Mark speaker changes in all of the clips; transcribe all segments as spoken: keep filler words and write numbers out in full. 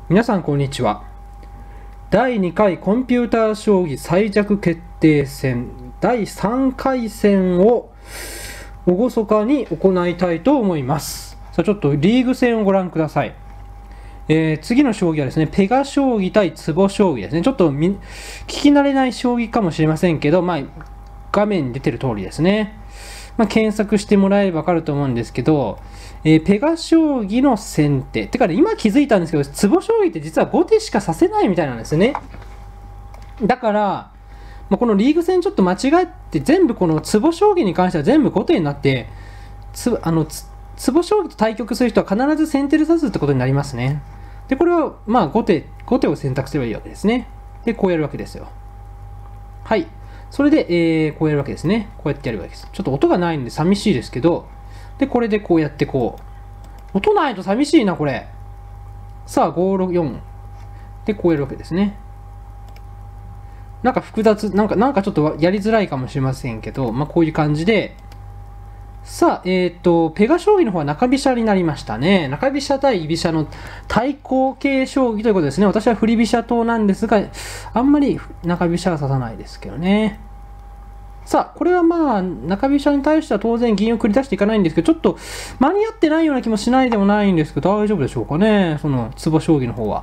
Speaker 1: 皆さんこんにちは。だいにかいコンピューター将棋最弱決定戦だいさんかい戦を厳かに行いたいと思います。さあちょっとリーグ戦をご覧ください。えー、次の将棋はですね、ペガ将棋対壺将棋ですね。ちょっと聞き慣れない将棋かもしれませんけど、まあ、画面に出てる通りですね。まあ、検索してもらえればわかると思うんですけど、えー、ペガ将棋の先手。てかね、今気づいたんですけど、壺将棋って実はごてしか指せないみたいなんですよね。だから、まあ、このリーグ戦ちょっと間違って、全部この壺将棋に関しては全部ごてになって、つあのつ壺将棋と対局する人は必ず先手で指すってことになりますね。で、これはまあ後手、後手を選択すればいいわけですね。で、こうやるわけですよ。はい。それで、えー、こうやるわけですね。こうやってやるわけです。ちょっと音がないんで寂しいですけど、で、これでこうやってこう。音ないと寂しいな、これ。さあ、ご、ろく、よん。で、こうやるわけですね。なんか複雑、なんか、なんかちょっとやりづらいかもしれませんけど、まあ、こういう感じで、さあ、えっと、ペガ将棋の方は中飛車になりましたね。中飛車対居飛車の対抗形将棋ということですね。私は振り飛車党なんですが、あんまり中飛車は指さないですけどね。さあ、これはまあ、中飛車に対しては当然銀を繰り出していかないんですけど、ちょっと間に合ってないような気もしないでもないんですけど、大丈夫でしょうかね。その、壺将棋の方は。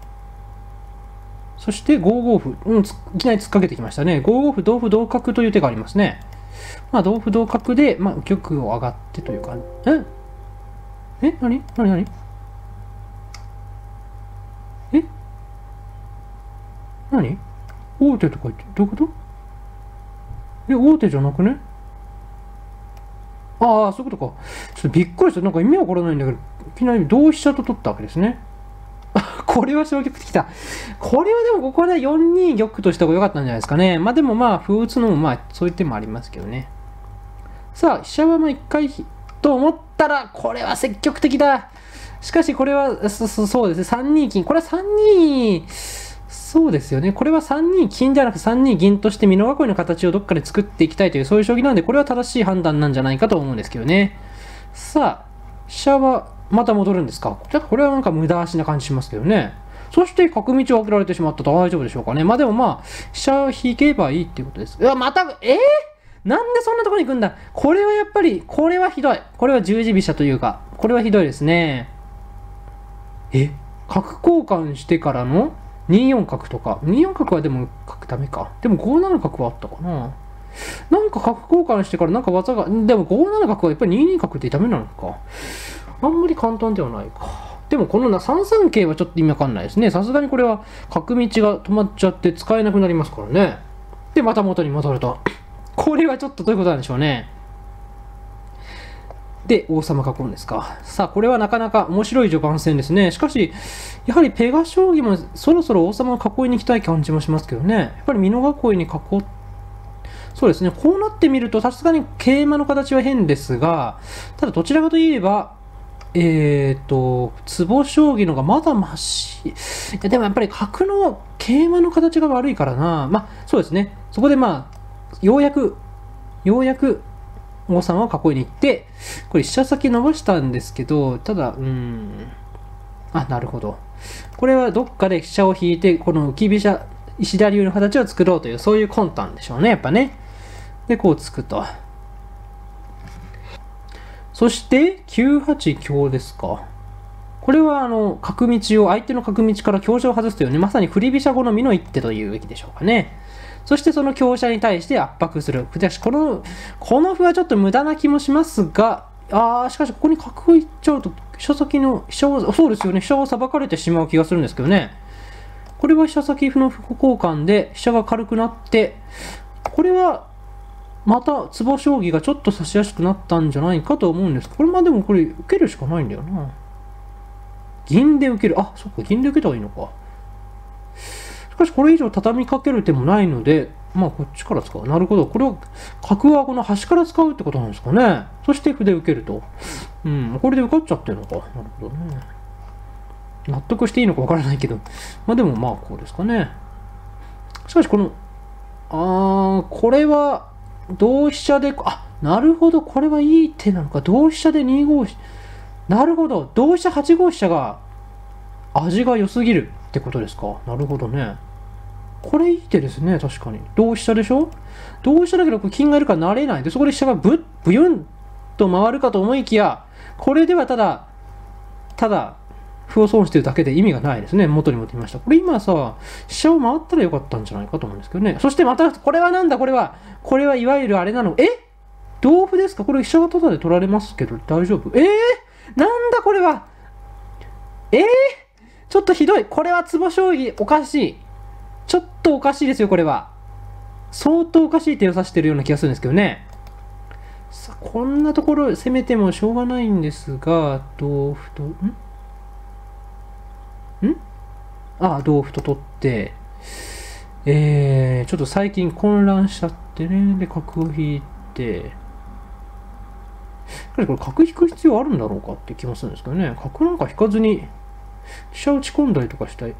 Speaker 1: そしてごご歩。うん、いきなり突っかけてきましたね。ごご歩、同歩、同角という手がありますね。まあ、同歩同角で、まあ、玉を上がってというか、ええ何何何え何王手とか言って、どういうことえ、王手じゃなくねああ、そういうことか。ちょっとびっくりした。なんか意味わからないんだけど、いきなり同飛車と取ったわけですね。これは消極的だ。これはでもここでよんに玉とした方が良かったんじゃないですかね。まあでもまあ、歩打つのもまあ、そういう手もありますけどね。さあ、飛車はまあいっかいと思ったら、これは積極的だ。しかし、これは、そそそうですね、さんに金。これはさんに、そうですよね。これはさんに金じゃなくさんに銀として美濃囲いの形をどっかで作っていきたいという、そういう将棋なので、これは正しい判断なんじゃないかと思うんですけどね。さあ、飛車はまた戻るんですか。じゃあ、これはなんか無駄足な感じしますけどね。そして角道を開けられてしまったと大丈夫でしょうかね。まあでもまあ、飛車を引けばいいっていうことです。うわ、また、えーなんでそんなところに行くんだこれはやっぱり、これはひどい。これは十字飛車というか、これはひどいですね。え角交換してからのによん角とか。によん角はでも、角ダメか。でもごなな角はあったかな。なんか角交換してからなんか技が、でもごなな角はやっぱりにに角ってダメなのか。あんまり簡単ではないか。でもこのさんさん桂はちょっと意味わかんないですね。さすがにこれは角道が止まっちゃって使えなくなりますからね。で、また元に戻ると。これはちょっとどういうことなんでしょうね。で、王様囲うんですか。さあ、これはなかなか面白い序盤戦ですね。しかし、やはりペガ将棋もそろそろ王様を囲いに行きたい感じもしますけどね。やっぱり美濃囲いに囲っそうですね。こうなってみると、さすがに桂馬の形は変ですが、ただどちらかといえば、えっ、ー、と、壺将棋のがまだまし。いや、でもやっぱり角の桂馬の形が悪いからな。まあ、そうですね。そこでまあ、ようやく、ようやく王様を囲いに行って、これ飛車先伸ばしたんですけど、ただ、うーん。あ、なるほど。これはどっかで飛車を引いて、この浮き飛車、石田流の形を作ろうという、そういう魂胆でしょうね、やっぱね。で、こうつくと。そして、きゅうはち香ですか。これは、あの、角道を、相手の角道から香車を外すというね、まさに振り飛車好みの一手というべきでしょうかね。そしてその香車に対して圧迫する。しかし、この、この歩はちょっと無駄な気もしますが、あー、しかしここに角いっちゃうと、飛車先の、飛車を、そうですよね、飛車をさばかれてしまう気がするんですけどね。これは飛車先歩の歩交換で、飛車が軽くなって、これは、また、壺将棋がちょっと指しやすくなったんじゃないかと思うんです。これまでもこれ、受けるしかないんだよな。銀で受ける。あ、そっか、銀で受けた方がいいのか。しかしこれ以上畳みかける手もないので、まあこっちから使う。なるほど。これは、角はこの端から使うってことなんですかね。そして歩で受けると。うん、これで受かっちゃってるのか。なるほどね。納得していいのかわからないけど。まあでもまあこうですかね。しかしこの、あー、これは、同飛車で、あ、なるほど。これはいい手なのか。同飛車でにご、なるほど。同飛車はちご飛車が、 味が良すぎるってことですか。なるほどね。これいい手ですね、確かに。同飛車でしょ。同飛車だけど金がいるから成れない。で、そこで飛車がブッ、ブユンと回るかと思いきや、これではただ、ただ、歩を損してるだけで意味がないですね。元に戻りました。これ今さ、飛車を回ったらよかったんじゃないかと思うんですけどね。そしてまた、これはなんだこれは。これはいわゆるあれなの。え同歩ですか。これ飛車がタダで取られますけど大丈夫。えー、なんだこれは。えー、ちょっとひどい。これは壺将棋おかしい。ちょっとおかしいですよ、これは。相当おかしい手を指してるような気がするんですけどね。さあ、こんなところ攻めてもしょうがないんですが、同歩と、んんああ、同歩と取って、えー、ちょっと最近混乱しちゃってね。で、角を引いて、これ角引く必要あるんだろうかって気もするんですけどね。角なんか引かずに、飛車打ち込んだりとかしたい。うん。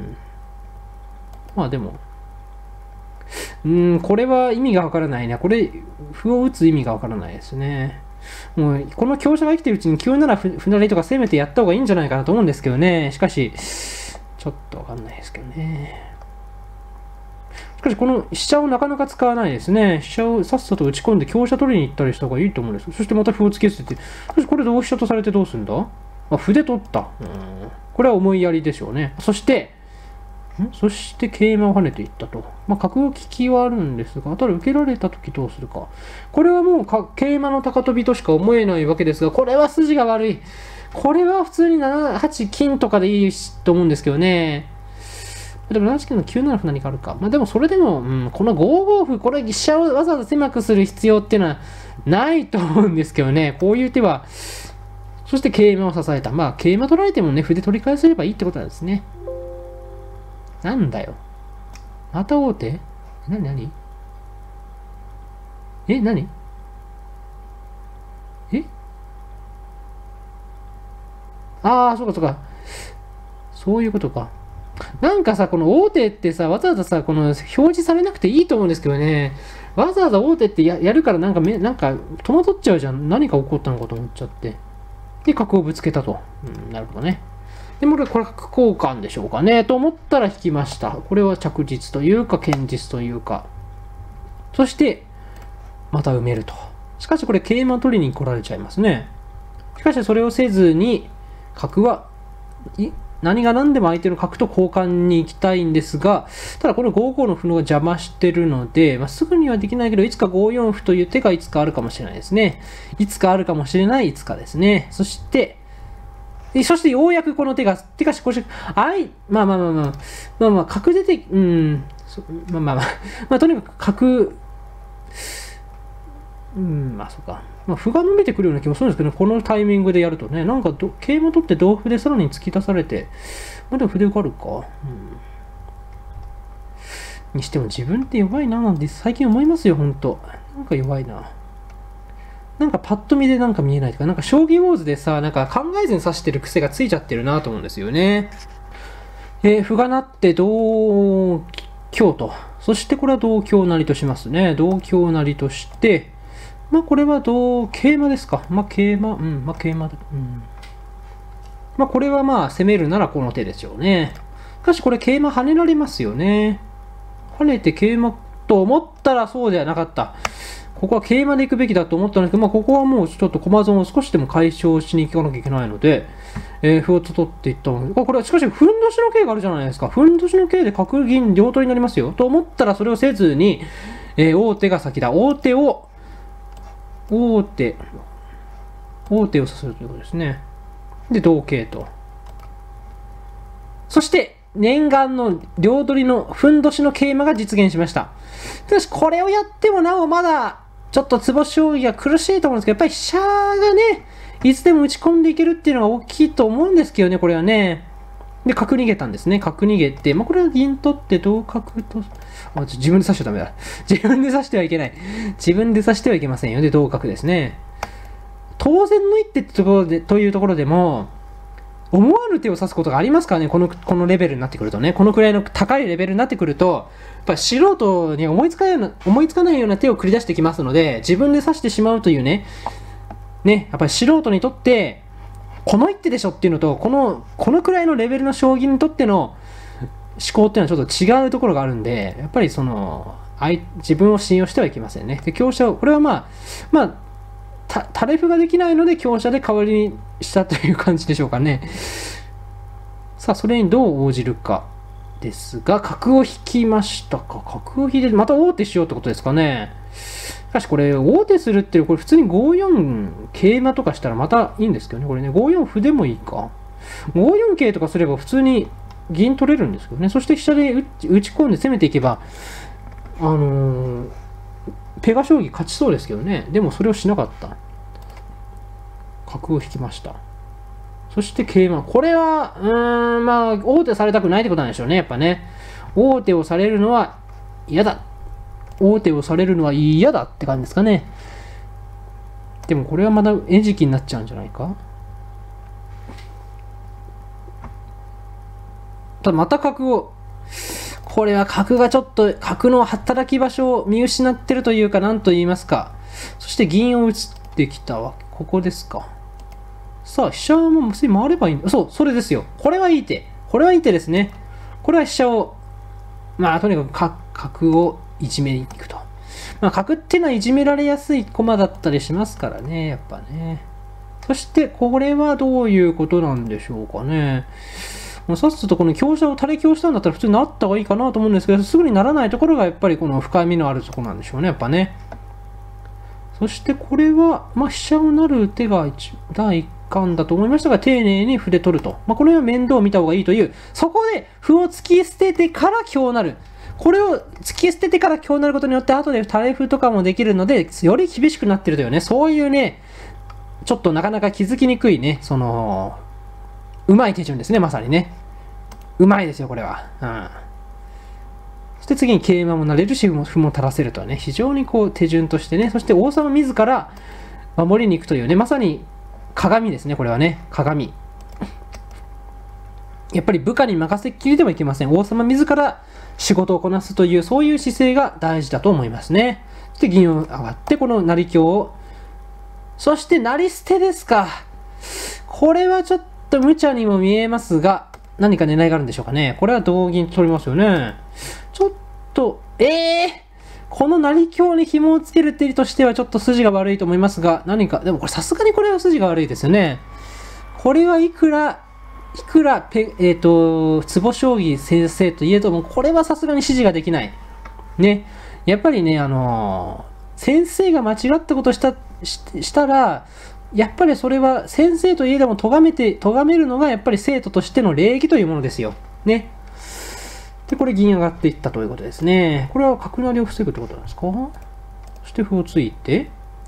Speaker 1: まあでも、うーん、これは意味がわからないね。これ、歩を打つ意味がわからないですね。もう、この香車が生きてるうちにきゅうなな歩成りとか攻めてやった方がいいんじゃないかなと思うんですけどね。しかし、ちょっとわかんないですけどね。しかし、この飛車をなかなか使わないですね。飛車をさっさと打ち込んで香車取りに行ったりした方がいいと思うんです。そしてまた歩を突き捨てて、そしてこれ同飛車とされてどうするんだ。あ、歩で取った。うん。これは思いやりでしょうね。そして、んそして桂馬を跳ねていったと。まあ、角の利きはあるんですが、ただ受けられたときどうするか。これはもうか桂馬の高跳びとしか思えないわけですが、これは筋が悪い。これは普通にななはち金とかでいいと思うんですけどね。でもななはち金のきゅうなな歩何かあるか。まあでもそれでも、うん、このごご歩、これ飛車をわざわざ狭くする必要っていうのはないと思うんですけどね。こういう手は、そして桂馬を支えた。まあ桂馬取られてもね、歩で取り返せればいいってことなんですね。なんだよ。また王手なになにえ、なにえああ、そうかそうか。そういうことか。なんかさ、この王手ってさ、わざわざさ、この表示されなくていいと思うんですけどね。わざわざ王手って や, やるからなんかめ、なんか戸惑っちゃうじゃん。何が起こったのかと思っちゃって。で、角をぶつけたと。うん、なるほどね。でもこれ、これ角交換でしょうかね。と思ったら引きました。これは着実というか、堅実というか。そして、また埋めると。しかしこれ、桂馬取りに来られちゃいますね。しかしそれをせずに、角は、何が何でも相手の角と交換に行きたいんですが、ただこのごごの歩のが邪魔してるので、まあ、すぐにはできないけど、いつかごよん歩という手がいつかあるかもしれないですね。いつかあるかもしれない、いつかですね。そして、そしてようやくこの手が、てかし、これ、あい、まあまあまあまあ、まあまあ、角出て、うん、まあまあまあ、まあとにかく角、うん、まあそうか。まあ、歩が伸びてくるような気もするんですけど、ね、このタイミングでやるとね、なんかど、桂馬取って同歩でさらに突き出されて、まあでも歩で受かるか。うん。にしても自分って弱いななんて最近思いますよ、ほんと。なんか弱いな。なんかパッと見でなんか見えないとか、なんか将棋ウォーズでさ、なんか考えずに指してる癖がついちゃってるなと思うんですよね。えー、歩がなって同香と。そしてこれは同香成としますね。同香成として、まあこれは同桂馬ですか。まあ桂馬、うん、まあ桂馬、うん。まあこれはまあ攻めるならこの手ですよね。しかしこれ桂馬跳ねられますよね。跳ねて桂馬と思ったらそうではなかった。ここは桂馬で行くべきだと思ったんですけど、まあ、ここはもうちょっと駒損を少しでも解消しに行かなきゃいけないので、えー、歩を取っていったので、これはしかし、ふんどしの桂があるじゃないですか。ふんどしの桂で角銀両取りになりますよ。と思ったらそれをせずに、えー、王手が先だ。王手を、王手、王手をさせるということですね。で、同桂と。そして、念願の両取りのふんどしの桂馬が実現しました。ただし、これをやってもなおまだ、ちょっと壺将棋が苦しいと思うんですけど、やっぱり飛車がね、いつでも打ち込んでいけるっていうのが大きいと思うんですけどね、これはね。で、角逃げたんですね。角逃げて、まあ、これは銀取って同角と、あ、ちょ自分で指しちゃダメだ。自分で指してはいけない。自分で指してはいけませんよ。で、同角ですね。当然の一手ってところで、というところでも、思わぬ手を指すことがありますからね、この、このレベルになってくるとね。このくらいの高いレベルになってくると、やっぱ素人に思いつかないような、思いつかないような手を繰り出してきますので、自分で指してしまうというね、ね、やっぱり素人にとって、 この一手でしょっていうのと、この、このくらいのレベルの将棋にとっての思考っていうのはちょっと違うところがあるんで、やっぱりその、相自分を信用してはいけませんね。で、香車を、これはまあ、まあ、たタレフができないので香車で代わりにしたという感じでしょうかね。さあ、それにどう応じるかですが、角を引きましたか。角を引いて、また王手しようってことですかね。しかしこれ、王手するっていう、これ普通にごよん桂馬とかしたらまたいいんですけどね。これね、ごよん歩でもいいか。ごよん桂とかすれば普通に銀取れるんですけどね。そして飛車で打ち、打ち込んで攻めていけば、あのー、ペガ将棋勝ちそうですけどね。でもそれをしなかった。角を引きました。そして桂馬。これは、うーん、まあ、王手されたくないってことなんでしょうね。やっぱね。王手をされるのは嫌だ。王手をされるのは嫌だって感じですかね。でもこれはまだ餌食になっちゃうんじゃないか。ただまた角を。これは角がちょっと、角の働き場所を見失ってるというか、なんと言いますか。そして銀を打ってきたわけ。ここですか。さあ、飛車も結び回ればいいんだ。そう、それですよ。これはいい手。これはいい手ですね。これは飛車を、まあ、とにかく角、角をいじめに行くと。まあ、角っていうのはいじめられやすい駒だったりしますからね、やっぱね。そして、これはどういうことなんでしょうかね。もうさっさとこの香車を垂れ香したんだったら普通になった方がいいかなと思うんですけど、すぐにならないところがやっぱりこの深みのあるところなんでしょうね、やっぱね。そしてこれは、まあ、飛車を成る手が第一巻だと思いましたが、丁寧に歩で取ると。まあ、これは面倒を見た方がいいという、そこで歩を突き捨ててから香なる。これを突き捨ててから香なることによって、後で垂れ歩とかもできるので、より厳しくなってるというね、そういうね、ちょっとなかなか気づきにくいね、その、うまい手順ですね、まさにね。うまいですよ、これは。うん。そして次に桂馬も成れるし、歩も歩も垂らせるとはね、非常にこう手順としてね、そして王様自ら守りに行くというね、まさに鏡ですね、これはね、鏡。やっぱり部下に任せっきりではいけません。王様自ら仕事をこなすという、そういう姿勢が大事だと思いますね。そして銀を上がって、この成香を、そして成り捨てですか。これはちょっと無茶にも見えますが、何か狙いがあるんでしょうかね。これは同銀取りますよね。ちょっと、ええー、この成香に紐をつける手としてはちょっと筋が悪いと思いますが、何か、でもこれさすがにこれは筋が悪いですよね。これはいくら、いくらペ、えっ、ー、と、坪将棋先生といえども、これはさすがに指示ができない。ね。やっぱりね、あのー、先生が間違ったことをした、し、したら、やっぱりそれは先生といえども咎めて、咎めるのがやっぱり生徒としての礼儀というものですよ。ね。で、これ銀上がっていったということですね。これは角成りを防ぐってことなんですか。そして歩をついて。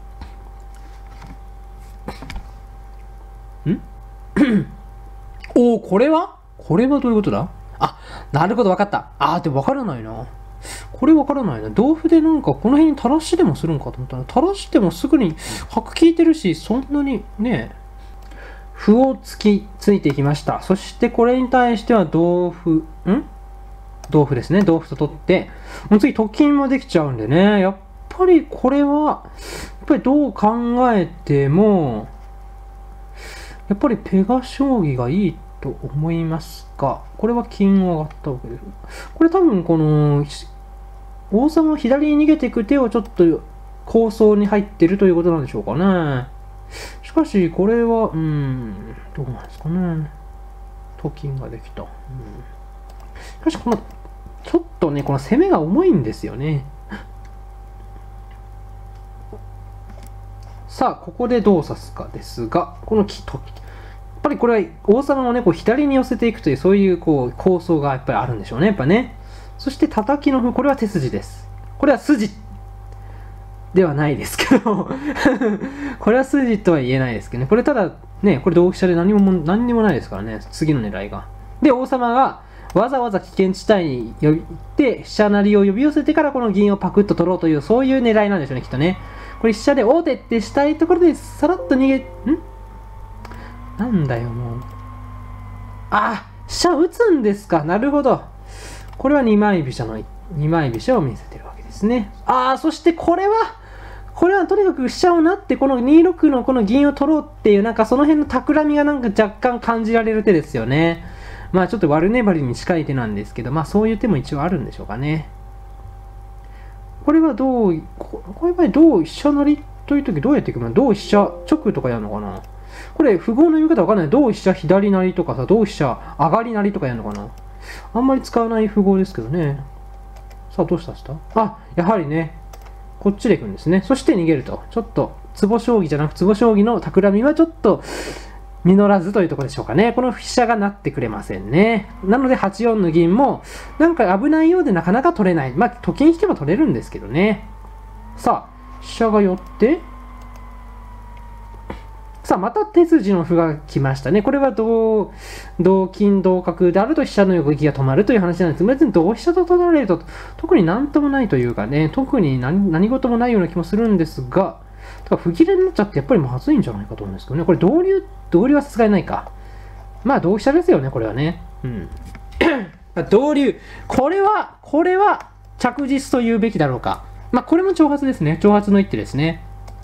Speaker 1: んおお、これはこれはどういうことだ。あ、なるほど、わかった。あー、でもわからないな。これわからないな。同歩でなんかこの辺に垂らしでもするんかと思ったら、垂らしてもすぐに角効いてるし、そんなにね、歩を突きついていきました。そしてこれに対しては同歩、ん同歩ですね。同歩と取って、もう次、と金もできちゃうんでね。やっぱりこれは、やっぱりどう考えても、やっぱりペガ将棋がいいと思いますが、これは金を上がったわけです。これ多分この、王様を左に逃げていく手をちょっと構想に入ってるということなんでしょうかね。しかし、これは、うん、どうなんですかね。と金ができた。うん、しかし、この、ちょっとね、この攻めが重いんですよね。さあ、ここでどう指すかですが、この木と、やっぱりこれは王様をね、こう左に寄せていくという、そういうこう構想がやっぱりあるんでしょうね、やっぱね。そして叩きの歩、これは手筋です。これは筋ではないですけどこれは筋とは言えないですけどね。これただね、これ同飛車で何も何にもないですからね、次の狙いが。で、王様がわざわざ危険地帯に行って飛車成りを呼び寄せてからこの銀をパクッと取ろうという、そういう狙いなんでしょうね、きっとね。これ飛車で王手ってしたいところでさらっと逃げ、んなんだよ、もう。あ、飛車打つんですか。なるほど。これはにまい飛車の、にまい飛車を見せてるわけですね。ああ、そしてこれは、 これはとにかく飛車を成って、このにろくのこの銀を取ろうっていう、なんかその辺の企みがなんか若干感じられる手ですよね。まあちょっと悪粘りに近い手なんですけど、まあそういう手も一応あるんでしょうかね。これはどう、こういう場合どう飛車成りという時どうやっていくの？どう飛車直とかやるのかな？これ符号の読み方わかんない。どう飛車左成りとかさ、どう飛車上がり成りとかやるのかな？あんまり使わない符号ですけどね。さあどうしたしたあ、やはりね、こっちで行くんですね。そして逃げると。ちょっと、壺将棋じゃなく壺将棋の企みはちょっと実らずというところでしょうかね。この飛車がなってくれませんね。なのではちよんの銀も、なんか危ないようでなかなか取れない。まあ、と金引けば取れるんですけどね。さあ、飛車が寄って、さあ、また手筋の歩が来ましたね。これは同、同金、同角であると飛車の横利きが止まるという話なんです。別に同飛車と取られると、特になんともないというかね、特に 何, 何事もないような気もするんですが、だから不切れになっちゃってやっぱりまずいんじゃないかと思うんですけどね。これ同竜、同竜はさすがにないか。まあ同飛車ですよね、これはね。うん。同竜。これは、これは着実と言うべきだろうか。まあこれも挑発ですね。挑発の一手ですね。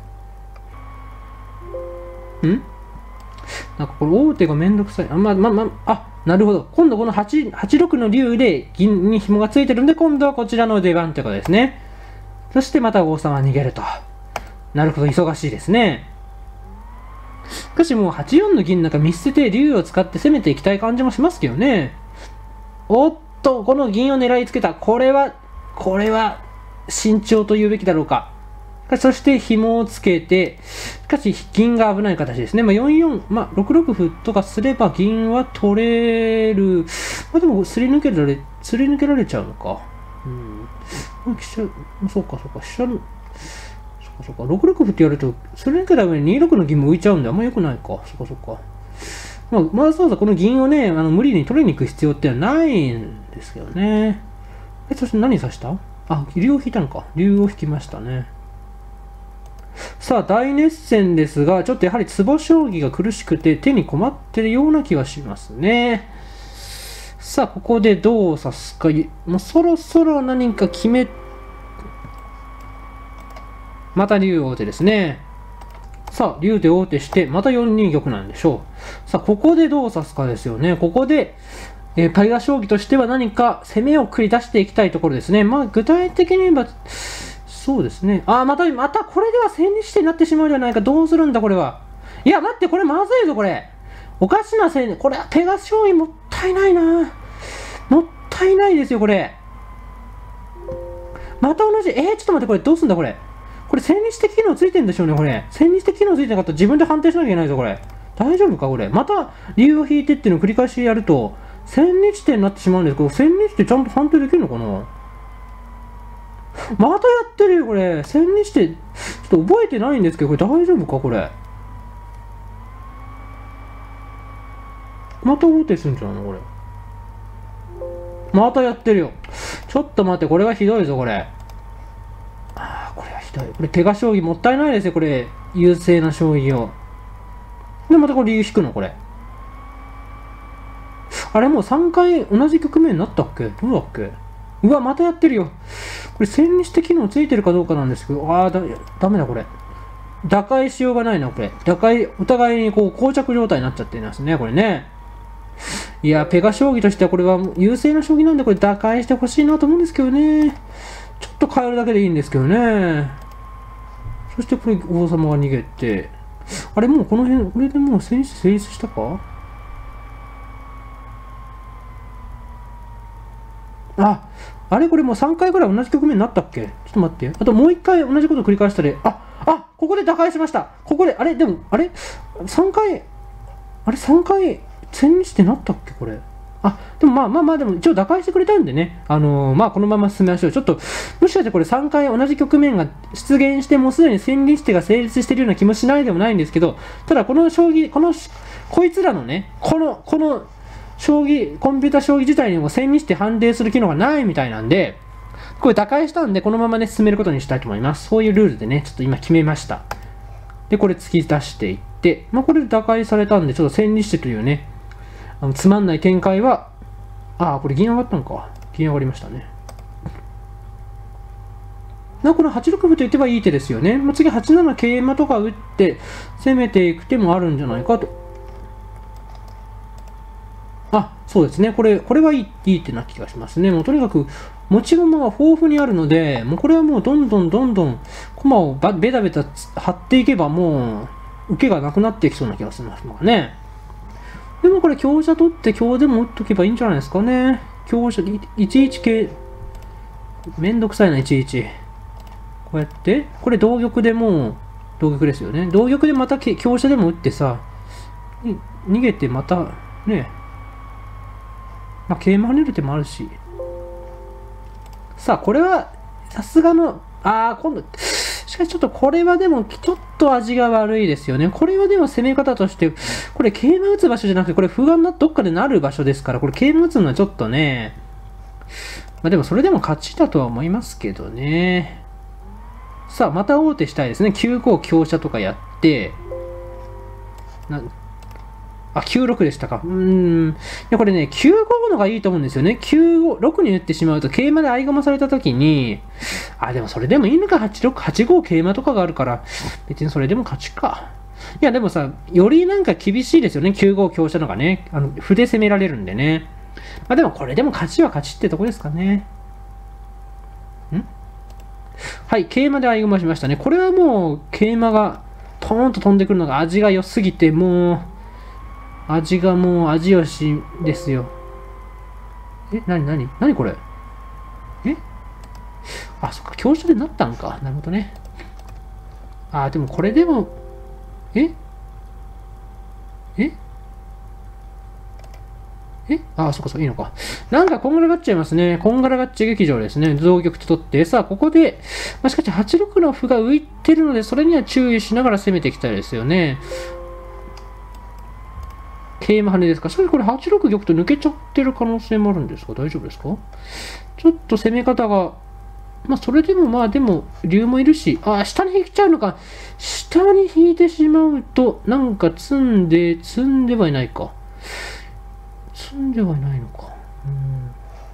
Speaker 1: んなんかこれ王手がめんどくさい。あ、まあまあまあ、あ、なるほど。今度この はち、はちろくの竜で銀に紐がついてるんで、今度はこちらの出番ってことですね。そしてまた王様は逃げると。なるほど、忙しいですね。しかしもうはちよんの銀なんか見捨てて竜を使って攻めていきたい感じもしますけどね。おっと、この銀を狙いつけた。これは、これは慎重と言うべきだろうか。そして紐をつけて、しかし銀が危ない形ですね。まあ、よんよん、まあ、ろくろく歩とかすれば銀は取れる。まあ、でもすり抜けられ、すり抜けられちゃうのか。うん。飛車、そうかそうか、飛車、そうかそうか、ろくろく歩ってやると、すり抜けた上ににろくの銀も浮いちゃうんで、あんま良くないか。そうかそうか。まあ、まあ、そうそう、この銀をね、あの無理に取りに行く必要ってはないんですけどね。え、そして何指した？あ、竜を引いたのか。竜を引きましたね。さあ、大熱戦ですが、ちょっとやはり壺将棋が苦しくて手に困ってるような気がしますね。さあ、ここでどう指すか。もうそろそろ何か決め、また竜王手ですね。さあ、竜で王手して、またよんに玉なんでしょう。さあ、ここでどう指すかですよね。ここで、えー、パイガ将棋としては何か攻めを繰り出していきたいところですね。まあ、具体的に言えば、そうですね。あ、また、またこれでは千日手になってしまうじゃないか。どうするんだ、これは。いや、待って、これまずいぞ、これ。おかしなせい、これ、ペガ将棋もったいないな。もったいないですよ、これ。また同じ。えー、ちょっと待って、これどうすんだ、これ。これ、千日手機能ついてんでしょうね、これ。千日手機能ついてなかったら自分で判定しなきゃいけないぞ、これ。大丈夫か、これ。また、竜を引いてっていうのを繰り返しやると、千日手になってしまうんですけど、千日手ちゃんと判定できるのかな。またやってるよ、これ。千日手、ちょっと覚えてないんですけど、これ大丈夫か、これ。また王手するんじゃないの、これ。またやってるよ。ちょっと待って、これはひどいぞ、これ。ああ、これはひどい。これ、手が将棋もったいないですよ、これ。優勢な将棋を。で、またこれ、竜引くの、これ。あれ、もうさんかい同じ局面になったっけ？どうだっけ？うわ、またやってるよ。これ、千日手機能ついてるかどうかなんですけど、ああ、だ、ダメだ、これ。打開しようがないな、これ。打開、お互いにこう、膠着状態になっちゃってますね、これね。いや、ペガ将棋としてはこれは優勢な将棋なんで、これ打開してほしいなと思うんですけどね。ちょっと変えるだけでいいんですけどね。そしてこれ、王様が逃げて。あれ、もうこの辺、これでもう戦士成立したか？あ、あれこれもうさんかいぐらい同じ局面になったっけ？ちょっと待って。あともういっかい同じことを繰り返したで、あ、あ、ここで打開しました。ここで、あれでも、あれ ?さん 回、あれさんかい、千日ってなったっけこれ。あ、でもまあまあまあ、でも一応打開してくれたんでね。あのー、まあこのまま進めましょう。ちょっと、もしかしてこれさんかい同じ局面が出現して、もうすでに千日手が成立しているような気もしないでもないんですけど、ただこの将棋、この、こいつらのね、この、この、将棋、コンピュータ将棋自体にも千日手判定する機能がないみたいなんで、これ打開したんで、このままね、進めることにしたいと思います。そういうルールでね、ちょっと今決めました。で、これ突き出していって、まあこれで打開されたんで、ちょっと千日手というね、あのつまんない展開は、ああ、これ銀上がったのか。銀上がりましたね。 なこのはちろく歩と打てばいい手ですよね。もう次はちなな桂馬とか打って攻めていく手もあるんじゃないかと。あ、そうですね。これ、これはいい、いい手な気がしますね。もうとにかく持ち駒が豊富にあるので、もうこれはもうどんどんどんどん駒をベタベタ張っていけばもう受けがなくなっていきそうな気がしますがね。でもこれ香車取って香でも打っとけばいいんじゃないですかね。香車、いちいち桂、めんどくさいな、いちいち。こうやって、これ同玉でもう、同玉ですよね。同玉でまた香車でも打ってさ、逃げてまた、ね、まあ、桂馬跳ねる手もあるし。さあ、これは、さすがの、ああ、今度、しかしちょっとこれはでも、ちょっと味が悪いですよね。これはでも攻め方として、これ桂馬打つ場所じゃなくて、これ歩がなどっかでなる場所ですから、これ桂馬打つのはちょっとね、まあでもそれでも勝ちだとは思いますけどね。さあ、また王手したいですね。きゅうご香車とかやって、なあ、きゅうろくでしたか。うーん。いや、これね、きゅうごのがいいと思うんですよね。きゅうご、ろくに打ってしまうと、桂馬で合駒されたときに、あ、でもそれでもいいのか、はちろく、はちご桂馬とかがあるから、別にそれでも勝ちか。いや、でもさ、よりなんか厳しいですよね。きゅうご香車のがね。あの、歩で攻められるんでね。まあでもこれでも勝ちは勝ちってとこですかね。んはい、桂馬で合駒しましたね。これはもう、桂馬がトーンと飛んでくるのが味が良すぎて、もう、味がもう味よしですよ。え、なになになにこれえあ、そっか、香車でなったんか。なるほどね。あ、でもこれでも、えええあ、そっかそっか、いいのか。なんかこんがらがっちゃいますね。こんがらがっちゃ劇場ですね。同玉と取って。さあ、ここで、まあ、しかしはちろくの歩が浮いてるので、それには注意しながら攻めていきたいですよね。桂馬跳ねですか。しかしこれはちろく玉と抜けちゃってる可能性もあるんですか。大丈夫ですか。ちょっと攻め方が、まあそれでもまあでも竜もいるし、あ、下に引いちゃうのか。下に引いてしまうと、なんか積んで、積んではいないか。積んではいないのか。うん。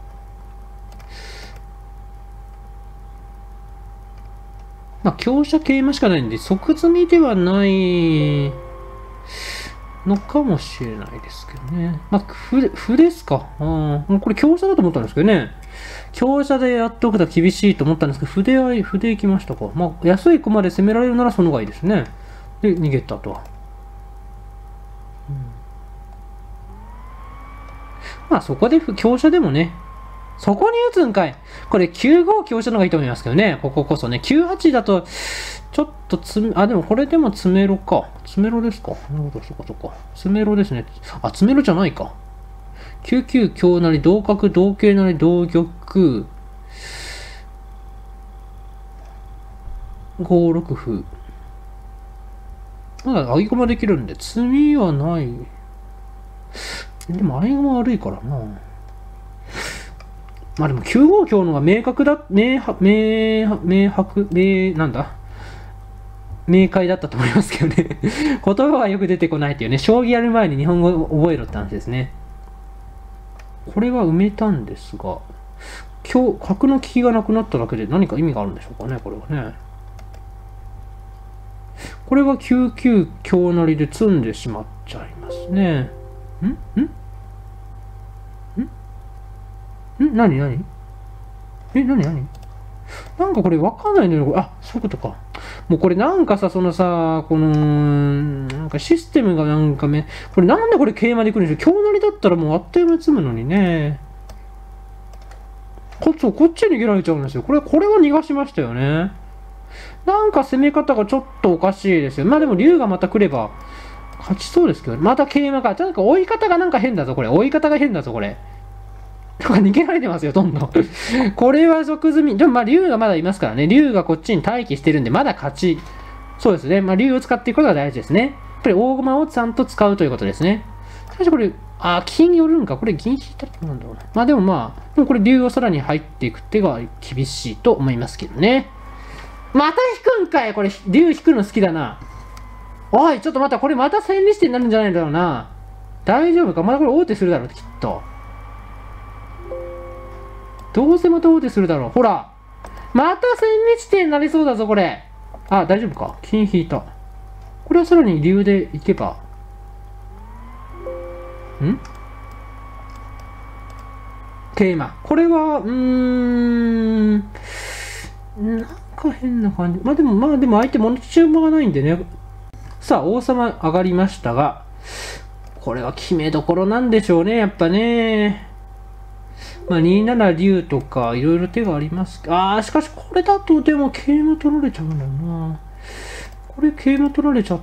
Speaker 1: まあ香車桂馬しかないんで、即積みではないのかもしれないですけどね。まあ、歩、歩ですか。うん。もうこれ香車だと思ったんですけどね。香車でやっておくと厳しいと思ったんですけど、歩では、歩で行きましたか。まあ、安い駒で攻められるならその方がいいですね。で、逃げたとは。うん、まあ、そこで香車でもね、そこに打つんかい。これきゅうご香車の方がいいと思いますけどね。こここそね。きゅうはちだと、ちょっとつめ、あ、でもこれでも詰めろか。詰めろですか。なるほど、そっかそっか。詰めろですね。あ、詰めろじゃないか。きゅうきゅう香なり、同角、同桂なり、同玉、ごろく歩。まだ合駒できるんで、詰みはない。でも合駒悪いからな。まあでもきゅうご香のが明確だ、明白、明白、明白、明、なんだ明快だったと思いますけどね。言葉がよく出てこないっていうね。将棋やる前に日本語を覚えろって話ですね。これは埋めたんですが、今日、角の利きがなくなっただけで何か意味があるんでしょうかね、これはね。これはきゅうきゅう香成で詰んでしまっちゃいますね。んんんん何何え、何何なんかこれわかんないのよ。あ、そういうことか。もうこれなんかさ、そのさ、この、なんかシステムがなんかめ、これなんでこれ桂馬で来るんでしょう。香成だったらもうあっという間に積むのにね。こっち、こっちに逃げられちゃうんですよ。これ、これは逃がしましたよね。なんか攻め方がちょっとおかしいですよ。まあでも竜がまた来れば勝ちそうですけど、また桂馬か。なんか追い方がなんか変だぞ、これ。追い方が変だぞ、これ。とか逃げられてますよ、どんどん。これは即済み。でもまあ竜がまだいますからね。竜がこっちに待機してるんで、まだ勝ち。そうですね。まあ竜を使っていくことが大事ですね。やっぱり大駒をちゃんと使うということですね。最初これ、あ、金寄るんか。これ銀引いたらどうなんだろうな。まあでもまあ、でもこれ竜を空に入っていく手が厳しいと思いますけどね。また引くんかい。これ、竜引くの好きだな。おい、ちょっと待った。これまた千里視点になるんじゃないんだろうな。大丈夫か。まだこれ王手するだろう、きっと。どうせまた王手するだろう。ほら。 また千日手になりそうだぞ、これ。あ、大丈夫か。金引いた。これはさらに竜でいけば。ん桂馬。これは、うーん、なんか変な感じ。まあでも、まあでも相手持ち馬がないんでね。さあ、王様上がりましたが、これは決めどころなんでしょうね、やっぱね。まあ、になな竜とか、いろいろ手があります。ああ、しかしこれだとでも桂馬取られちゃうんだよな。これ桂馬取られちゃって、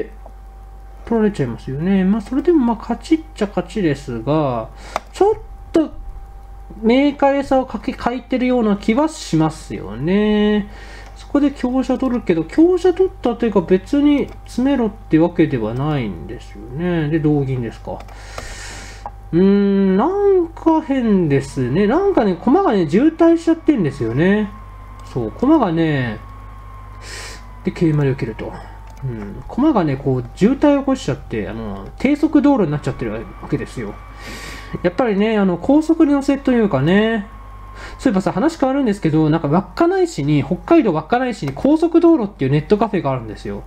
Speaker 1: 取られちゃいますよね。まあ、それでもまあ、勝ちっちゃ勝ちですが、ちょっと、明快さを書き書いてるような気はしますよね。そこで香車取るけど、香車取ったというか別に詰めろってわけではないんですよね。で、同銀ですか。うーん、なんか変ですね。なんかね、駒がね、渋滞しちゃってんですよね。そう、駒がね、で、桂馬で受けると。うん、駒がね、こう、渋滞を起こしちゃって、あの、低速道路になっちゃってるわけですよ。やっぱりね、あの、高速に乗せというかね、そういえばさ、話変わるんですけど、なんか稚内市に、北海道稚内市に高速道路っていうネットカフェがあるんですよ。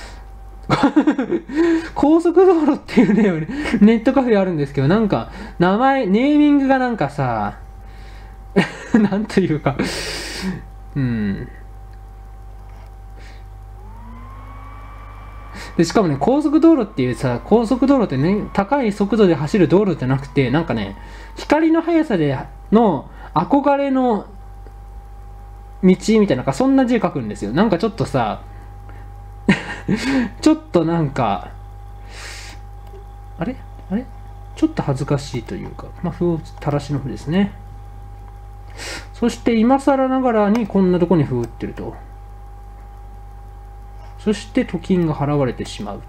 Speaker 1: 高速道路っていうね、ネットカフェあるんですけど、なんか、名前、ネーミングがなんかさ、なんというか、うん。で、しかもね、高速道路っていうさ、高速道路ってね、高い速度で走る道路じゃなくて、なんかね、光の速さでの憧れの道みたいな、そんな字書くんですよ。なんかちょっとさ、ちょっとなんか、あれあれちょっと恥ずかしいというか、まあ、歩を垂らしの歩ですね。そして今更ながらにこんなとこに歩を打ってると。そしてと金が払われてしまう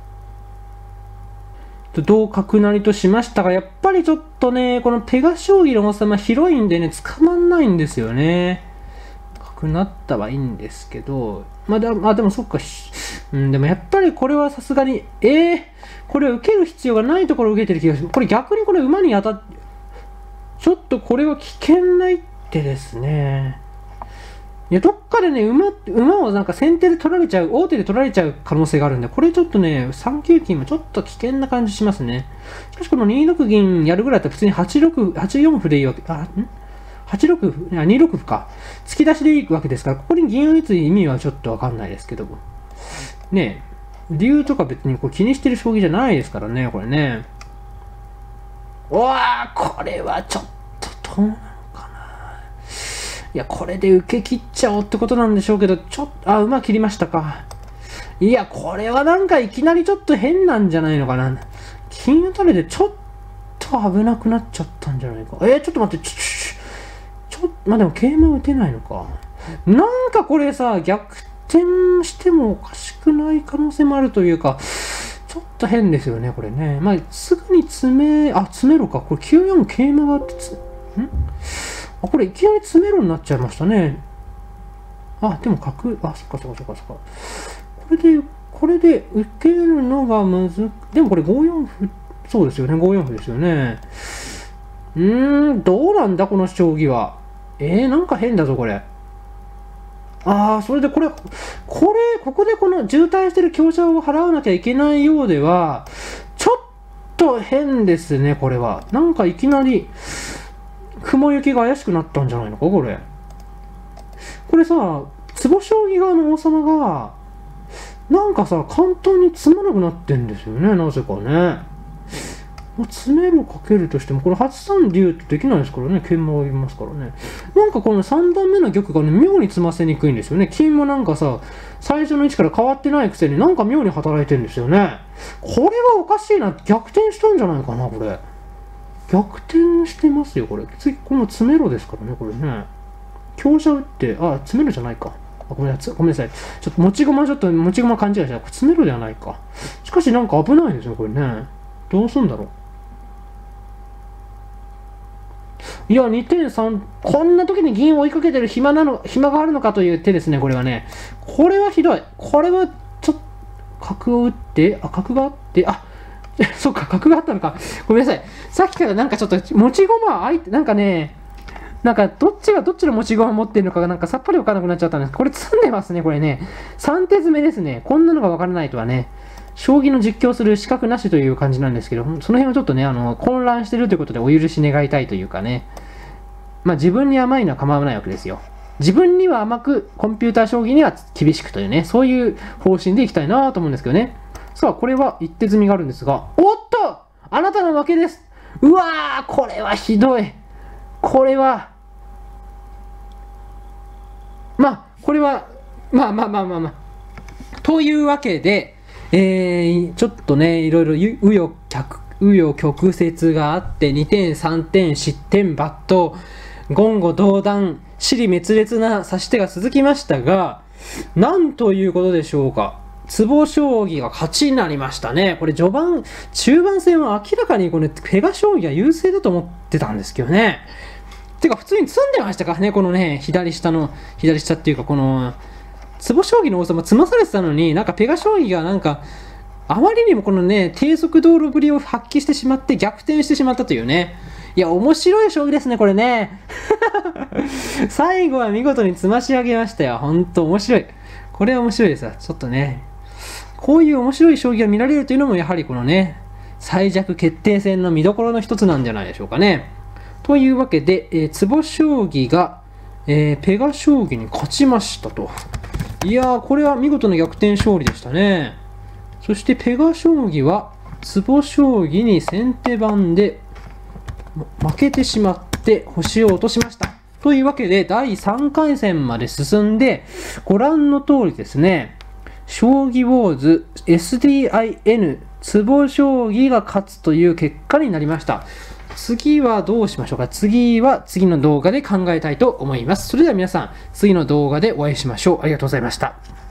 Speaker 1: と。同角成としましたが、やっぱりちょっとね、このペガ将棋の王様広いんでね、捕まんないんですよね。角なったはいいんですけど、まあ、でまあ、でもそっか、うん、でもやっぱりこれはさすがに、えー、これ受ける必要がないところを受けてる気がします。これ逆にこれ馬に当たって、ちょっとこれは危険な一手ですね。いや、どっかでね、馬、馬をなんか先手で取られちゃう、王手で取られちゃう可能性があるんで、これちょっとね、さん九金もちょっと危険な感じしますね。しかしこのに六銀やるぐらいだったら普通にはち六、はち四歩でいいわけ、あ、んはち六歩、あ、に六歩か。突き出しでいいわけですから、ここに銀を打つ意味はちょっとわかんないですけども。ねえ、竜とか別にこう気にしてる将棋じゃないですからね、これね。うわー、これはちょっとどうなのかな。いや、これで受け切っちゃおうってことなんでしょうけど、ちょっと、あ、馬切りましたか。いや、これはなんかいきなりちょっと変なんじゃないのかな。金打たれてちょっと危なくなっちゃったんじゃないか。えー、ちょっと待って、ちょ、ちょ、ちょ、まあ、でも桂馬打てないのか。なんかこれさ、逆転してもおかしくない可能性もあるというか、ちょっと変ですよね、これね。まあ、すぐに詰め、あ、詰めろか。これきゅう四桂馬があってつ、んあ、これいきなり詰めろになっちゃいましたね。あ、でも角、あ、そっかそっかそっかそっか。これで、これで受けるのがむず、でもこれご四歩、そうですよね、ご四歩ですよね。うーん、どうなんだ、この将棋は。えー、なんか変だぞ、これ。ああ、それでこれ、これ、ここでこの渋滞してる香車を払わなきゃいけないようでは、ちょっと変ですね、これは。なんかいきなり、雲行きが怪しくなったんじゃないのか、これ。これさ、坪将棋側の王様が、なんかさ、簡単に詰まなくなってんですよね、なぜかね。まあ、詰めろかけるとしても、これはち三竜ってできないですからね、桂馬がいますからね。なんかこのさんばんめの玉がね、妙に詰ませにくいんですよね。金もなんかさ、最初の位置から変わってないくせになんか妙に働いてるんですよね。これはおかしいな。逆転したんじゃないかな、これ。逆転してますよ、これ。次、この詰めろですからね、これね。香車打って、あ、詰めろじゃないか。あ、ごめんなさい。ごめんなさい。ちょっと持ち駒、ちょっと持ち駒勘違いした。これ詰めろではないか。しかしなんか危ないですよ、これね。どうすんだろう。いや、にてんさん、こんな時に銀を追いかけてる暇なの、暇があるのかという手ですね、これはね。これはひどい。これは、ちょっと、角を打って、あ、角があって、あ、そっか、角があったのか。ごめんなさい。さっきからなんかちょっと、持ち駒、あいなんかね、 なんかどっちがどっちの持ち駒を持ってるのかがなんかさっぱりわからなくなっちゃったんです。これ詰んでますね、これね。さん手詰めですね。こんなのがわからないとはね。将棋の実況する資格なしという感じなんですけど、その辺をちょっとね、あの、混乱してるということでお許し願いたいというかね。まあ自分に甘いのは構わないわけですよ。自分には甘く、コンピューター将棋には厳しくというね、そういう方針でいきたいなと思うんですけどね。さあ、これは一手積みがあるんですが、おっとあなたの負けです。うわー、これはひどい。これは、まあ、これは、まあまあまあまあまあ。というわけで、えー、ちょっとね、いろいろ紆余曲折があって、にてん、さんてん、失点、抜刀、言語道断、尻滅裂な指し手が続きましたが、なんということでしょうか。坪将棋が勝ちになりましたね。これ序盤、中盤戦は明らかにこれペガ将棋が優勢だと思ってたんですけどね。てか普通に詰んでましたからね、このね、左下の、左下っていうかこの、坪将棋の王様詰まされてたのに、なんかペガ将棋がなんか、あまりにもこのね、低速道路ぶりを発揮してしまって逆転してしまったというね。いや、面白い将棋ですね、これね。最後は見事につまし上げましたよ。ほんと面白い。これは面白いですわ。ちょっとね、こういう面白い将棋が見られるというのも、やはりこのね、最弱決定戦の見どころの一つなんじゃないでしょうかね。というわけで、えー、坪将棋が、えー、ペガ将棋に勝ちましたと。いやー、これは見事な逆転勝利でしたね。そしてペガ将棋は、坪将棋に先手番で負けてしまって星を落としました。というわけで、だいさんかい戦まで進んで、ご覧の通りですね、将棋ウォーズ エスディーアイエヌ 坪将棋が勝つという結果になりました。次はどうしましょうか。次は次の動画で考えたいと思います。それでは皆さん、次の動画でお会いしましょう。ありがとうございました。